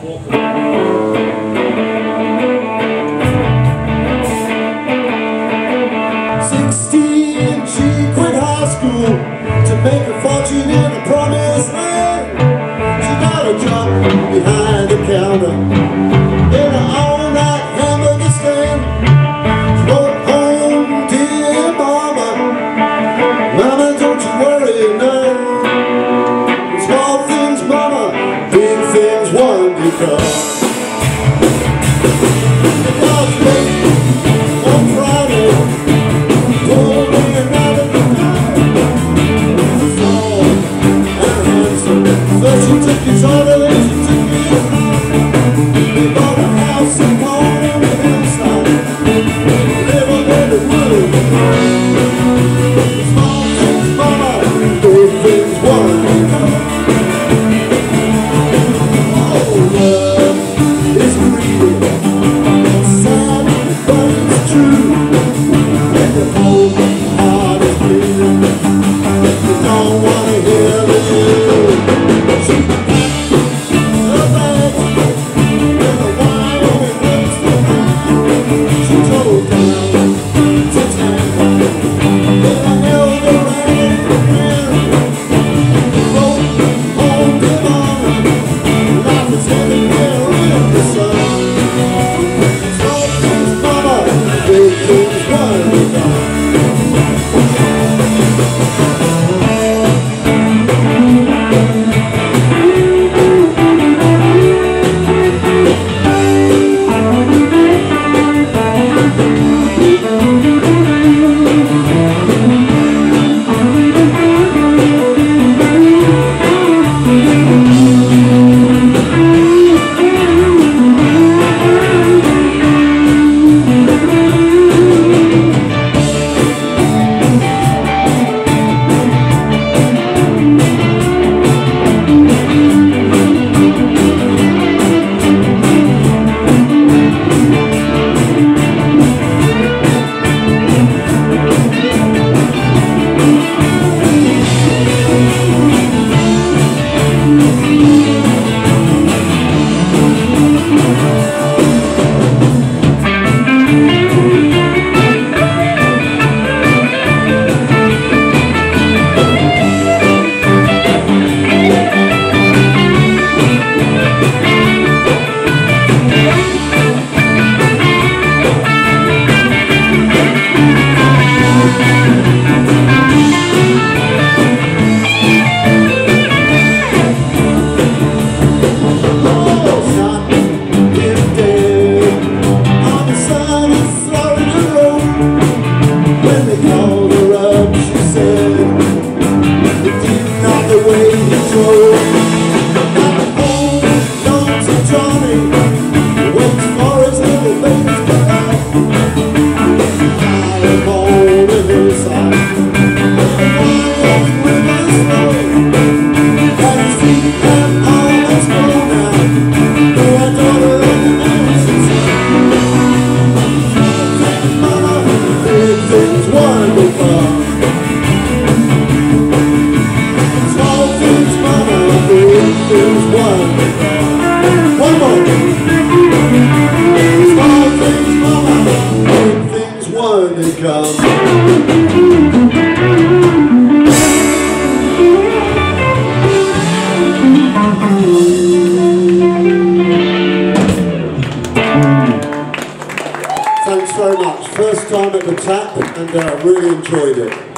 To make a fortune in the promised land, she got a job behind the counter in an all-night hamburger stand. She wrote home, dear mama, mama, don't you worry none. Small things, mama, big things one become. The God's late on Friday, told me another first she took his order, then she took his home. They bought a house and home on the hillside, living in the woods. Small things, mama, big things, one. Oh, love is real, it's sad, but it's true. And the whole heart is bleeding, you don't want to hear the news. Thanks very much. First time at the tap, and I really enjoyed it.